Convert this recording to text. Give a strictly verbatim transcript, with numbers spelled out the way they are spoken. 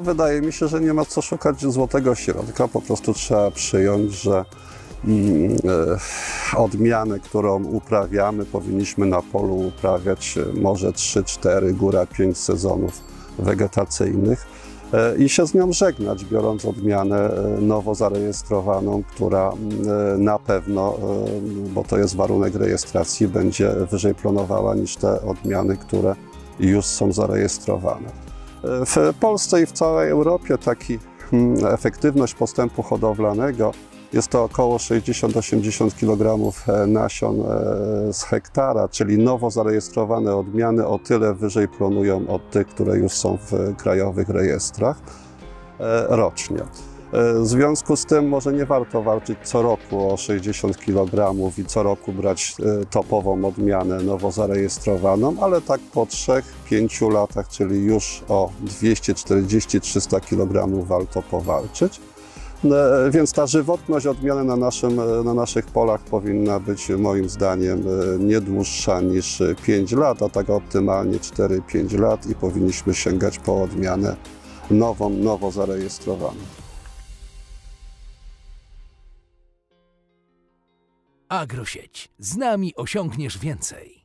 wydaje mi się, że nie ma co szukać złotego środka. Po prostu trzeba przyjąć, że mm, e, odmianę, którą uprawiamy, powinniśmy na polu uprawiać może trzy, cztery, góra pięć sezonów wegetacyjnych e, i się z nią żegnać, biorąc odmianę e, nowo zarejestrowaną, która e, na pewno, e, bo to jest warunek rejestracji, będzie wyżej plonowała niż te odmiany, które już są zarejestrowane. W Polsce i w całej Europie taki hmm, efektywność postępu hodowlanego jest to około sześćdziesiąt do osiemdziesięciu kilogramów nasion z hektara, czyli nowo zarejestrowane odmiany o tyle wyżej plonują od tych, które już są w krajowych rejestrach rocznie. W związku z tym może nie warto walczyć co roku o sześćdziesiąt kilogramów i co roku brać topową odmianę nowo zarejestrowaną, ale tak po trzech, pięciu latach, czyli już o dwieście czterdzieści do trzystu kilogramów warto powalczyć. Więc ta żywotność odmiany na, naszym, na naszych polach powinna być moim zdaniem nie dłuższa niż pięć lat, a tak optymalnie cztery pięć lat i powinniśmy sięgać po odmianę nową, nowo zarejestrowaną. Agrosieć. Z nami osiągniesz więcej.